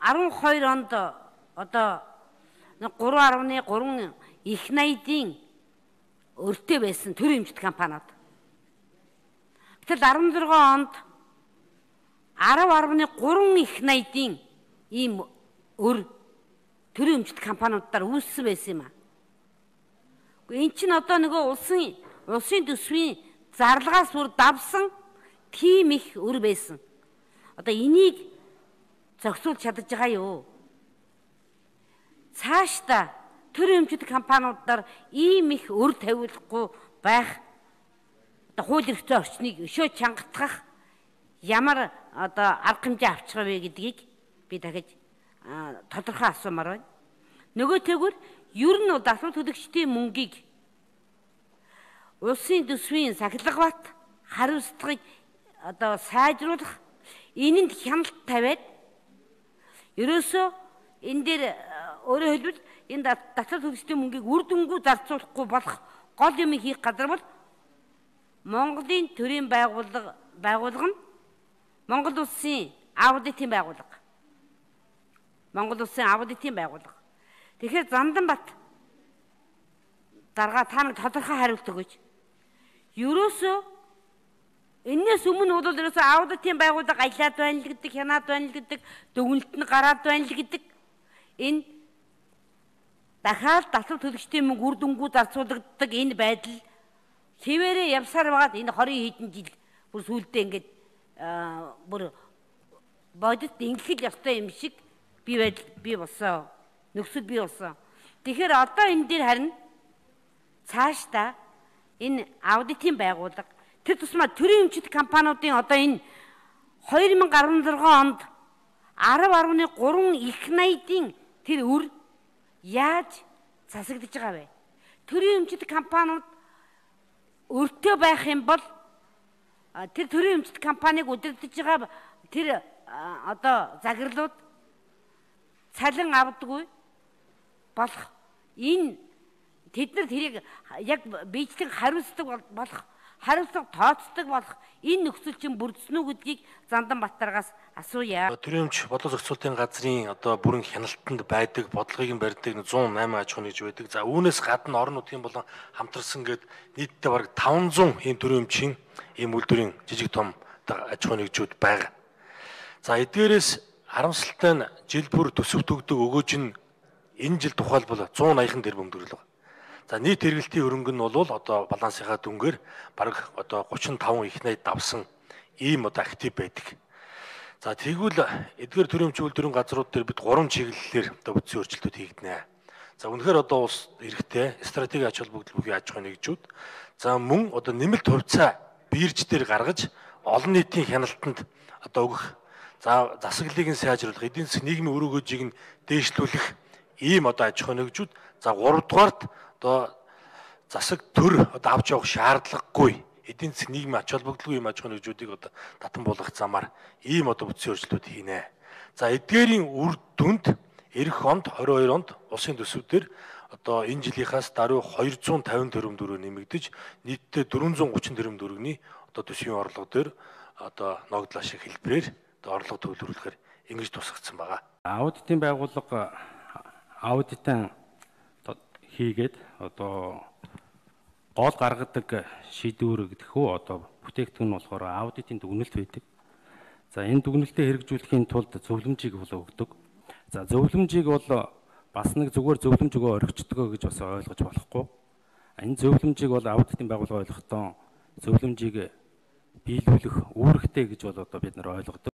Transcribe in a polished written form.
12 онд одоо 3.3 их найдын өртөө байсан төрийн эмчит компаниуд. Гэтэл 16 онд 10.3 их найдын ийм төрийн эмчит компаниудаар үүссэн байсан юм аа. Энэ чинь одоо нөгөө улсын төсвийн зарлагаас бүр давсан тийм их өр байсан. Одоо энийг зохицуулж чадаж байгаа юу? Цаашдаа төрийн эмчит компаниудаар ийм их өр тавиулахгүй байх одоо хууль эрхтэй орчныг өшөө чангатгах ямар одоо арга хэмжээ авчих вэ гэдгийг би дахиж тодорхой асуумаар байна. Нөгөөтэйгүр ер нь асуулт төлөгчдийн мөнгийг улсын төсвийн сахилга бат хариуцлагыг одоо сайжруулах энэнд хяналт тавиад ерөөсөө энэ дээр өөрөөр хэлбэл энэ татвар төлөгчдийн мөнгийг үр дүнгүй зарцуулахгүй болох гол юм хийх газар бол Монголын төрийн байгууллага нь Монгол улсын аудитын байгууллага. Монгол улсын аудитын байгууллага. Тэгэхээр Занданбат дарга та нэг тодорхой хариулт өгөөч. Ерөөсөө энэс өмнө бол ерөөсөө аудитын байгууллага аялаад байна л гэдэг, хянаад байна л гэдэг, дүгнэлт нь гараад байна л гэдэг энэ дахиад татвар төлөгчдийн мөнгө үр дүнгүй зарцуулагддаг энэ байдал хэвээрээ явсаар байгаад энэ 20 хэдэн жил бүр сүүлдээ ингээд бүр бодит ингэх ёстой юм шиг бий болсон. Нөхцөл бий болсон. Тэгэхээр одоо энэ дээр харин цаашдаа энэ аудитын байгууллага тэр тусмаа төрийн эмчит компаниудын одоо энэ 2016 онд 10.3 их найдын тэр өр яаж засагдж байгаа вэ? Төрийн эмчит компаниуд өртөө байх юм бол тэр төрийн эмчит компанийг удирдах байгаа тэр одоо загварлууд цалин авдаггүй болох энэ тэд нар тэрийг яг биечлэн хариуцдаг болох хариуцлага тооцдог болох энэ нөхцөл чинь бүрдсэн үү гэдгийг Занданбаттаргаас асууя. Төрийн эмч бодлого зохицуулалтын газрын одоо бүрэн хяналтанд байдаг бодлогыг нь барьдаг 108 аж ахуйн гэж байдаг. За үүнээс гадна орон нутгийн болон хамтарсан гээд нийтдээ бараг 500 ийм төрийн эмчийн ийм үйлдвэрийн жижиг том аж ахуйн нэгжүүд байгаа. За эдгээрээс харамсалтай нь жил бүр төсөв төгдөг өгөөж нь энэ жил тухайлбал 180 тэрбум төгрөг байна. За нийт хэрэглэлтийн хөрөнгө нь бол одоо балансынхаа дүнгээр бараг одоо 35 их найд давсан ийм одоо актив байдаг. За тэгвэл эдгээр төрийн эмчийн үйлдвэрийн газрууд дээр бид 3 чиглэлээр одоо бүтцийн өөрчлөлтүүд хийгднэ. За үнэхээр одоо улс эрхтэй стратеги ач холбогдол бүхий аж ахуйн нэгжүүд за мөн одоо нэмэлт хувьцаа бирж дээр гаргаж олон нийтийн хяналтанд одоо өгөх за засаглалыг нь сайжруулах, эдийн засгийн нийгмийн үр өгөөжийг нь дээшлүүлэх ийм одоо аж ахуйн нэгжүүд за 3 дугаарт одоо засаг төр одоо авч явах шаардлагагүй эдийн засгийн нийгмийн ач холбогдолгүй юм аж ахуйн нэгжүүдийг одоо татан буулгах замаар ийм одоо бүтцийн өөрчлөлтүүд хийнэ. За эдгээрийн үр дүнд эх онд 22 онд улсын төсвүүдээр одоо энэ жилийнхаас даруй 250 тэрбум төгрөг нэмэгдэж нийтдээ 430 тэрбум төгрөгийн одоо төсвийн орлого дээр одоо ногдлоо шиг хэлбэрээр одоо орлого төвлөрүүлэхээр ингэж тусгацсан байгаа. Аудитын байгууллага аудитын хийгээд одоо гол гаргадаг шийдвэр гэдэг хөө одоо бүтээгдэхүүн болохоор аудитын дүгнэлт байдаг. За энэ дүгнэлтээ хэрэгжүүлэхийн тулд зөвлөмжийг өгдөг. За зөвлөмжийг бол бас нэг зүгээр зөвлөмж өгөө орхичдгоо гэж бас ойлгож болохгүй. Энэ зөвлөмжийг бол аудитын байгууллага ойлгохдоо зөвлөмжийг биелүүлэх үүрэгтэй гэж бол одоо бид нар ойлгодог.